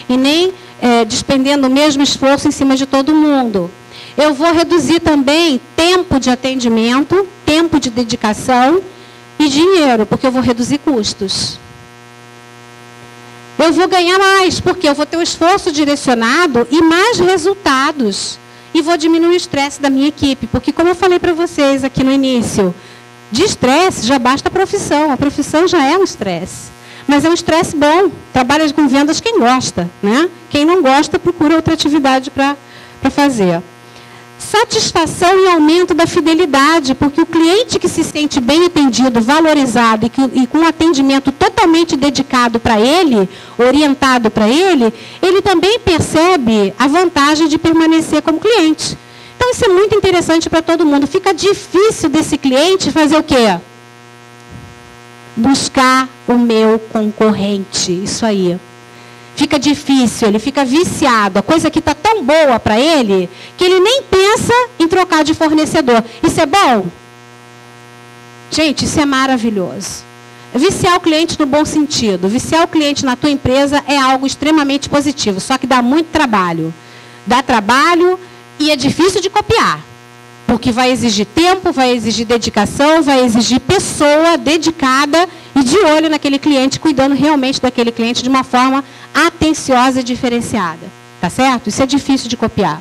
e nem despendendo o mesmo esforço em cima de todo mundo. Eu vou reduzir também tempo de atendimento, tempo de dedicação e dinheiro, porque eu vou reduzir custos. Eu vou ganhar mais, porque eu vou ter um esforço direcionado e mais resultados. E vou diminuir o estresse da minha equipe, porque como eu falei para vocês aqui no início, de estresse já basta a profissão já é um estresse. Mas é um estresse bom, trabalha com vendas quem gosta, né? Quem não gosta procura outra atividade para fazer. Satisfação e aumento da fidelidade, porque o cliente que se sente bem atendido, valorizado e com um atendimento totalmente dedicado para ele, orientado para ele, ele também percebe a vantagem de permanecer como cliente. Então isso é muito interessante para todo mundo. Fica difícil desse cliente fazer o quê? Buscar o meu concorrente, isso aí. Fica difícil, ele fica viciado. A coisa que está tão boa para ele, que ele nem pensa em trocar de fornecedor. Isso é bom? Gente, isso é maravilhoso. Viciar o cliente no bom sentido. Viciar o cliente na tua empresa é algo extremamente positivo, só que dá muito trabalho. Dá trabalho e é difícil de copiar. Porque vai exigir tempo, vai exigir dedicação, vai exigir pessoa dedicada e de olho naquele cliente, cuidando realmente daquele cliente de uma forma atenciosa e diferenciada. Tá certo? Isso é difícil de copiar.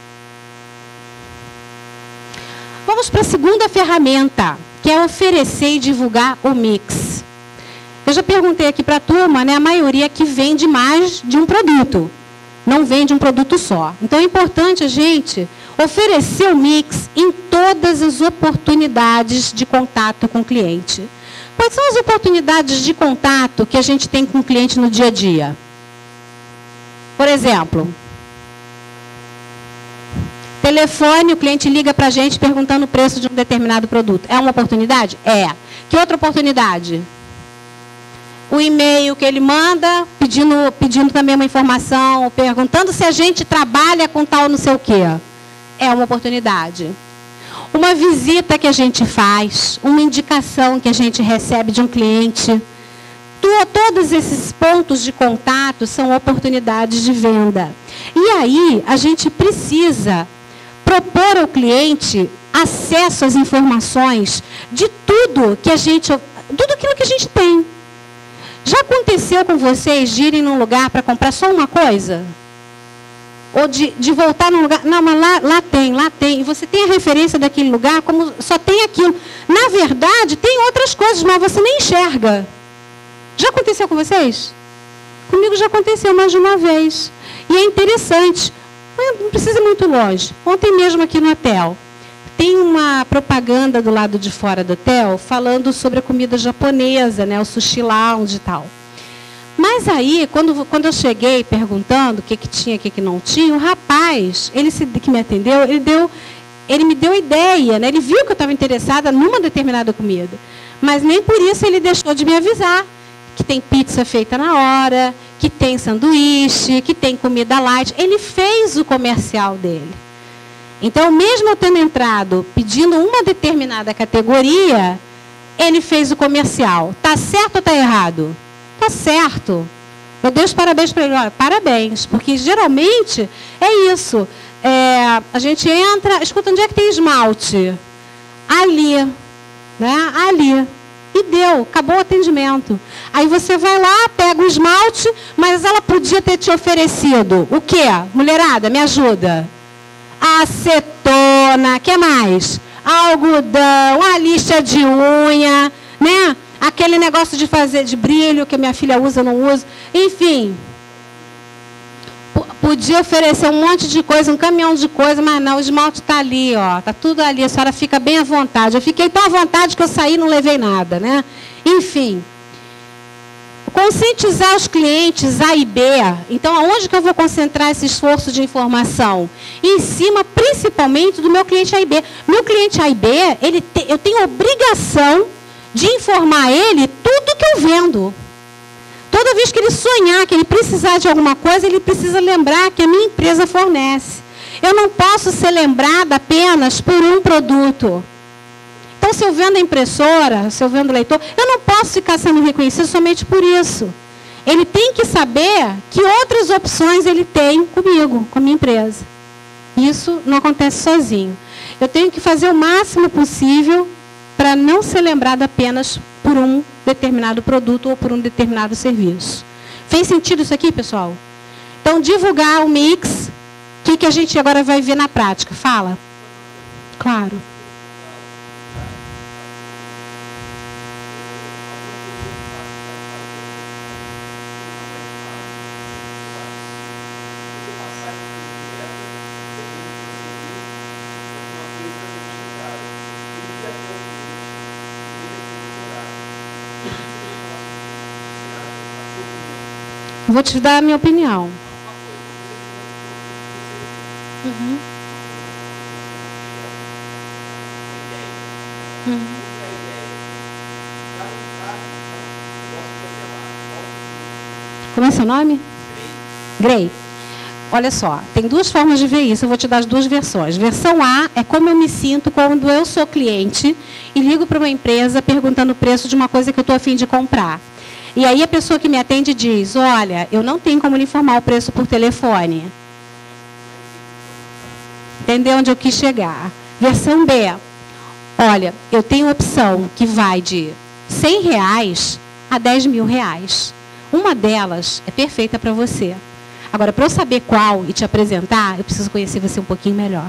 Vamos para a segunda ferramenta, que é oferecer e divulgar o mix. Eu já perguntei aqui para a turma, né, a maioria que vende mais de um produto. Não vende um produto só. Então é importante a gente oferecer o mix em todas as oportunidades de contato com o cliente. Quais são as oportunidades de contato que a gente tem com o cliente no dia a dia? Por exemplo, telefone, o cliente liga para a gente perguntando o preço de um determinado produto. É uma oportunidade? É. Que outra oportunidade? O e-mail que ele manda, pedindo também uma informação, perguntando se a gente trabalha com tal não sei o quê. É uma oportunidade. Uma visita que a gente faz, uma indicação que a gente recebe de um cliente. Todos esses pontos de contato são oportunidades de venda. E aí, a gente precisa propor ao cliente acesso às informações de tudo aquilo que a gente tem. Já aconteceu com vocês de irem num lugar para comprar só uma coisa? Ou de voltar num lugar, não, mas lá tem. E você tem a referência daquele lugar, como só tem aquilo. Na verdade, tem outras coisas, mas você nem enxerga. Já aconteceu com vocês? Comigo já aconteceu mais de uma vez. E é interessante, não precisa ir muito longe. Ontem mesmo aqui no hotel, tem uma propaganda do lado de fora do hotel falando sobre a comida japonesa, né, o sushi lounge e tal. Mas aí, quando eu cheguei perguntando o que tinha, o que não tinha, o rapaz, que me atendeu, ele me deu ideia, né? Ele viu que eu estava interessada numa determinada comida. Mas nem por isso ele deixou de me avisar que tem pizza feita na hora, que tem sanduíche, que tem comida light. Ele fez o comercial dele. Então, mesmo eu tendo entrado pedindo uma determinada categoria, ele fez o comercial. Tá certo ou tá errado? Tá certo. Eu dei os parabéns para ele. Olha, parabéns, porque geralmente é isso. A gente entra, escuta, onde é que tem esmalte? Ali, né? Ali. E deu, acabou o atendimento. Aí você vai lá, pega o esmalte, mas ela podia ter te oferecido o quê? Mulherada, me ajuda. Acetona, que mais? Algodão, a lixa de unha, né? Aquele negócio de fazer de brilho que a minha filha usa, não usa. Enfim. Podia oferecer um monte de coisa, um caminhão de coisa, mas não, o esmalte está ali, ó. Está tudo ali, a senhora fica bem à vontade. Eu fiquei tão à vontade que eu saí e não levei nada, né? Enfim. Conscientizar os clientes A e B. Então, aonde que eu vou concentrar esse esforço de informação? Em cima, principalmente, do meu cliente A e B. Meu cliente A e B, eu tenho obrigação de informar ele tudo que eu vendo. Toda vez que ele sonhar, que ele precisar de alguma coisa, ele precisa lembrar que a minha empresa fornece. Eu não posso ser lembrada apenas por um produto. Então, se eu vendo a impressora, se eu vendo o leitor, eu não posso ficar sendo reconhecido somente por isso. ele tem que saber que outras opções ele tem comigo, com a minha empresa. Isso não acontece sozinho. Eu tenho que fazer o máximo possível para não ser lembrado apenas por um determinado produto ou por um determinado serviço. Fez sentido isso aqui, pessoal? Então, divulgar o mix, o que a gente agora vai ver na prática? Fala. Claro. Vou te dar a minha opinião. Uhum. Uhum. Como é seu nome? Grey. Olha só, tem duas formas de ver isso, eu vou te dar as duas versões. Versão A é como eu me sinto quando eu sou cliente e ligo para uma empresa perguntando o preço de uma coisa que eu estou a fim de comprar. E aí a pessoa que me atende diz, olha, eu não tenho como lhe informar o preço por telefone. Entendeu onde eu quis chegar? Versão B, olha, eu tenho opção que vai de R$100 a R$10.000. Uma delas é perfeita para você. Agora, para eu saber qual e te apresentar, eu preciso conhecer você um pouquinho melhor.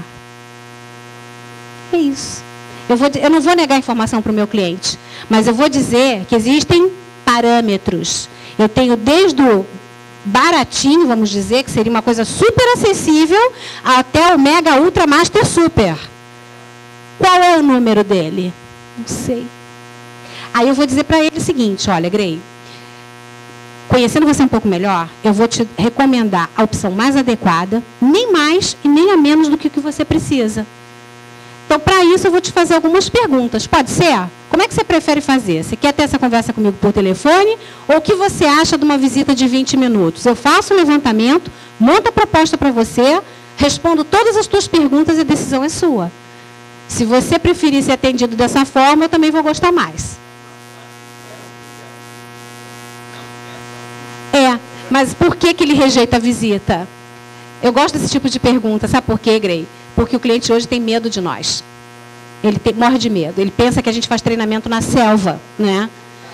É isso. Eu não vou negar informação para o meu cliente, mas eu vou dizer que existem parâmetros. Eu tenho desde o baratinho, vamos dizer, que seria uma coisa super acessível, até o Mega Ultra Master Super. Qual é o número dele? Não sei. Aí eu vou dizer para ele o seguinte, olha, Grey, conhecendo você um pouco melhor, eu vou te recomendar a opção mais adequada, nem mais e nem a menos do que o que você precisa. Então, para isso, eu vou te fazer algumas perguntas. Pode ser? Como é que você prefere fazer? Você quer ter essa conversa comigo por telefone? Ou o que você acha de uma visita de 20 minutos? Eu faço um levantamento, monto a proposta para você, respondo todas as suas perguntas e a decisão é sua. Se você preferir ser atendido dessa forma, eu também vou gostar mais. Mas por que ele rejeita a visita? Eu gosto desse tipo de pergunta. Sabe por quê, Grey? Porque o cliente hoje tem medo de nós. Ele morre de medo. Ele pensa que a gente faz treinamento na selva, né?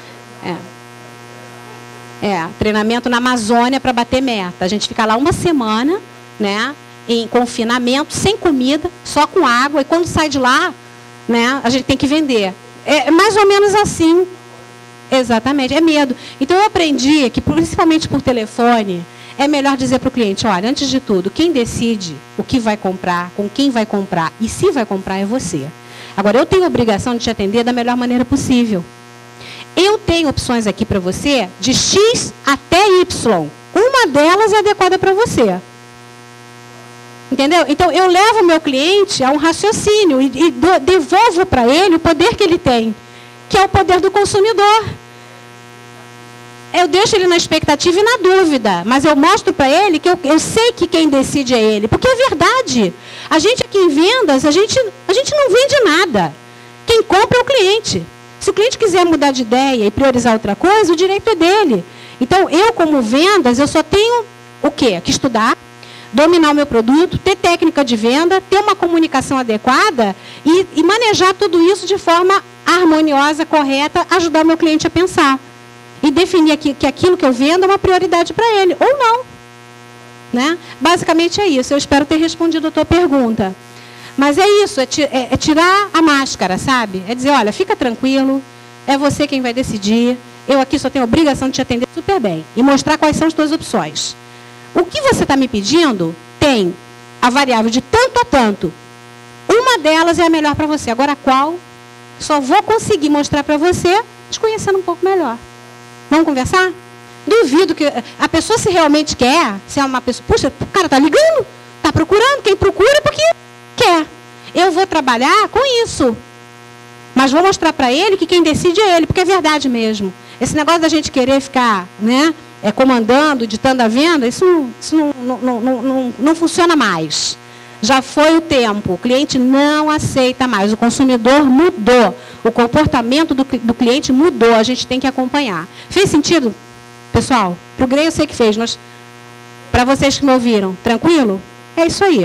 Treinamento na Amazônia para bater meta. A gente fica lá uma semana, né? Em confinamento, sem comida, só com água. E quando sai de lá, né? A gente tem que vender. É mais ou menos assim. Exatamente, é medo. Então eu aprendi que, principalmente por telefone, é melhor dizer para o cliente, olha, antes de tudo, quem decide o que vai comprar, com quem vai comprar e se vai comprar é você. Agora, eu tenho a obrigação de te atender da melhor maneira possível. Eu tenho opções aqui para você de X até Y. Uma delas é adequada para você. Entendeu? Então, eu levo o meu cliente a um raciocínio e devolvo para ele o poder que ele tem, que é o poder do consumidor. Eu deixo ele na expectativa e na dúvida, mas eu mostro para ele que eu sei que quem decide é ele, porque é verdade. A gente aqui em vendas, a gente não vende nada. Quem compra é o cliente. Se o cliente quiser mudar de ideia e priorizar outra coisa, o direito é dele. Então, eu como vendas, eu só tenho o quê? Que estudar, dominar o meu produto, ter técnica de venda, ter uma comunicação adequada e manejar tudo isso de forma harmoniosa, correta, ajudar o meu cliente a pensar. E definir que aquilo que eu vendo é uma prioridade para ele, ou não. Né? Basicamente é isso. Eu espero ter respondido a tua pergunta. Mas é isso, é tirar a máscara, sabe? É dizer, olha, fica tranquilo, é você quem vai decidir. Eu aqui só tenho a obrigação de te atender super bem e mostrar quais são as tuas opções. O que você está me pedindo tem a variável de tanto a tanto. Uma delas é a melhor para você. Agora, qual? Só vou conseguir mostrar para você te conhecendo um pouco melhor. Vamos conversar? Duvido que a pessoa, se realmente quer, se é uma pessoa, puxa, o cara está ligando, está procurando, quem procura é porque quer. Eu vou trabalhar com isso. Mas vou mostrar para ele que quem decide é ele, porque é verdade mesmo. Esse negócio da gente querer ficar, né, comandando, ditando a venda, isso não funciona mais. Já foi o tempo, o cliente não aceita mais, o consumidor mudou, o comportamento do cliente mudou, a gente tem que acompanhar. Fez sentido? Pessoal, para o Grey eu sei que fez, mas para vocês que me ouviram, tranquilo? É isso aí.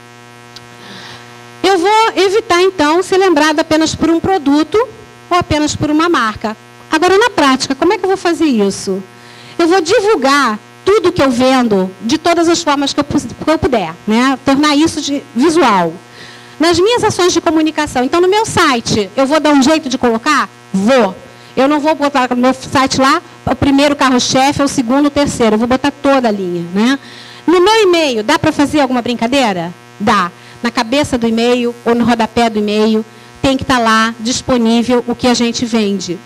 Eu vou evitar, então, ser lembrado apenas por um produto ou apenas por uma marca. Agora, na prática, como é que eu vou fazer isso? Eu vou divulgar tudo que eu vendo de todas as formas que eu puder, né? Tornar isso de visual. Nas minhas ações de comunicação. Então, no meu site, eu vou dar um jeito de colocar? Vou. Eu não vou botar no meu site lá o primeiro carro-chefe, o segundo, o terceiro. Eu vou botar toda a linha, né? No meu e-mail, dá para fazer alguma brincadeira? Dá. Na cabeça do e-mail ou no rodapé do e-mail, tem que estar lá disponível o que a gente vende.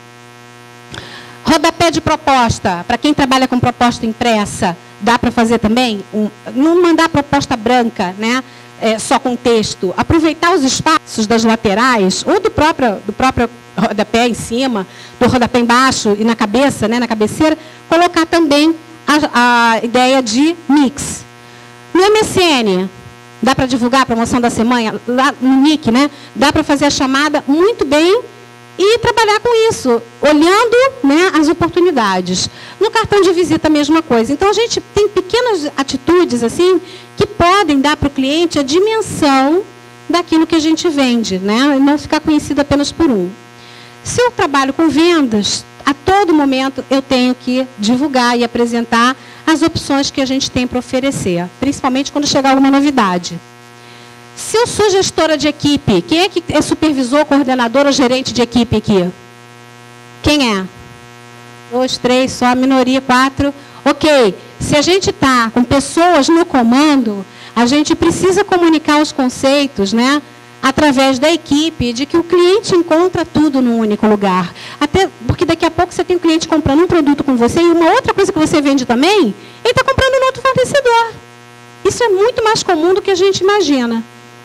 Rodapé de proposta, para quem trabalha com proposta impressa, dá para fazer também? Não mandar proposta branca, né? Só com texto. Aproveitar os espaços das laterais, ou do próprio rodapé em cima, do rodapé embaixo e na cabeça, né? Na cabeceira, colocar também a ideia de mix. No MSN, dá para divulgar a promoção da semana, lá no NIC, né? Dá para fazer a chamada muito bem e trabalhar com isso, olhando, né, as oportunidades. No cartão de visita, a mesma coisa. Então, a gente tem pequenas atitudes, assim, que podem dar para o cliente a dimensão daquilo que a gente vende, né? E não ficar conhecido apenas por um. Se eu trabalho com vendas, a todo momento eu tenho que divulgar e apresentar as opções que a gente tem para oferecer, principalmente quando chegar alguma novidade. Se eu sou gestora de equipe, quem é que é supervisor, coordenador ou gerente de equipe aqui? Quem é? 2, 3, só a minoria, 4. Ok, se a gente está com pessoas no comando, a gente precisa comunicar os conceitos, né? Através da equipe, de que o cliente encontra tudo num único lugar. Até porque daqui a pouco você tem um cliente comprando um produto com você e uma outra coisa que você vende também, ele está comprando no outro fornecedor. Isso é muito mais comum do que a gente imagina.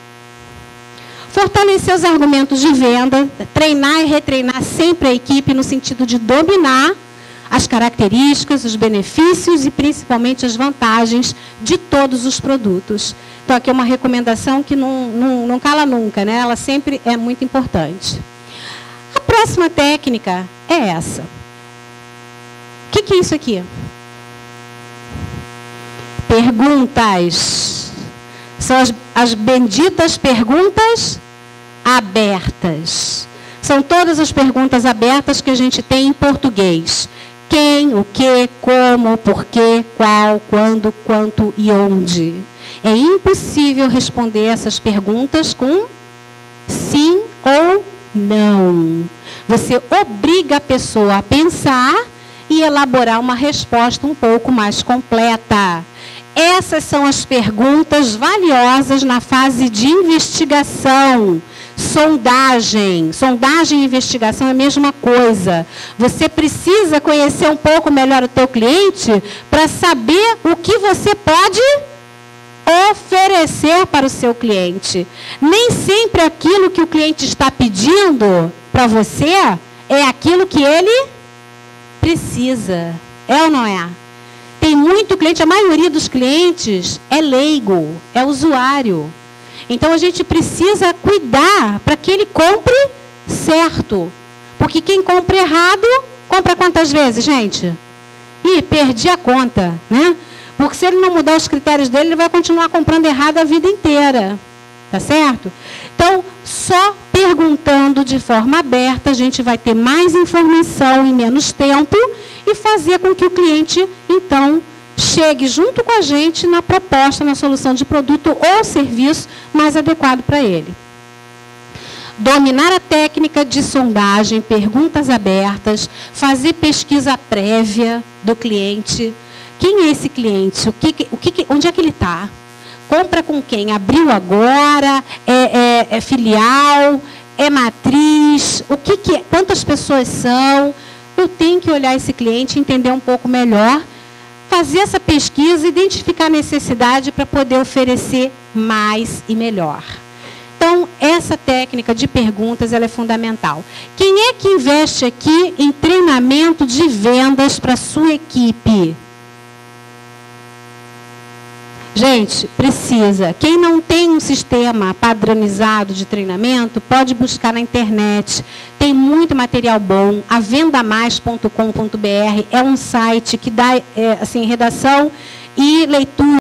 Fortalecer os argumentos de venda, treinar e retreinar sempre a equipe no sentido de dominar as características, os benefícios e principalmente as vantagens de todos os produtos. Então, aqui é uma recomendação que não cala nunca, né? Ela sempre é muito importante. A próxima técnica é essa. O que é isso aqui? Perguntas. São as benditas perguntas abertas. São todas as perguntas abertas que a gente tem em português. Quem, o que, como, porquê, qual, quando, quanto e onde. É impossível responder essas perguntas com sim ou não. Você obriga a pessoa a pensar e elaborar uma resposta um pouco mais completa. Essas são as perguntas valiosas na fase de investigação. Sondagem. Sondagem e investigação é a mesma coisa. Você precisa conhecer um pouco melhor o teu cliente para saber o que você pode oferecer para o seu cliente. Nem sempre aquilo que o cliente está pedindo para você é aquilo que ele precisa. É ou não é? Tem muito cliente, a maioria dos clientes é leigo, é usuário. Então, a gente precisa cuidar para que ele compre certo. Porque quem compra errado, compra quantas vezes, gente? Ih, perdi a conta, né? Porque se ele não mudar os critérios dele, ele vai continuar comprando errado a vida inteira. Tá certo? Então, só perguntando de forma aberta, a gente vai ter mais informação em menos tempo e fazer com que o cliente, então, chegue junto com a gente na proposta, na solução de produto ou serviço mais adequado para ele. Dominar a técnica de sondagem, perguntas abertas, fazer pesquisa prévia do cliente. Quem é esse cliente? Onde é que ele está? Compra com quem? Abriu agora? É filial? É matriz? Quantas pessoas são? Eu tenho que olhar esse cliente, entender um pouco melhor, fazer essa pesquisa, identificar a necessidade para poder oferecer mais e melhor. Então, essa técnica de perguntas ela é fundamental. Quem é que investe aqui em treinamento de vendas para a sua equipe? Gente, precisa. Quem não tem um sistema padronizado de treinamento, pode buscar na internet. Tem muito material bom. A vendamais.com.br é um site que dá assim, redação e leitura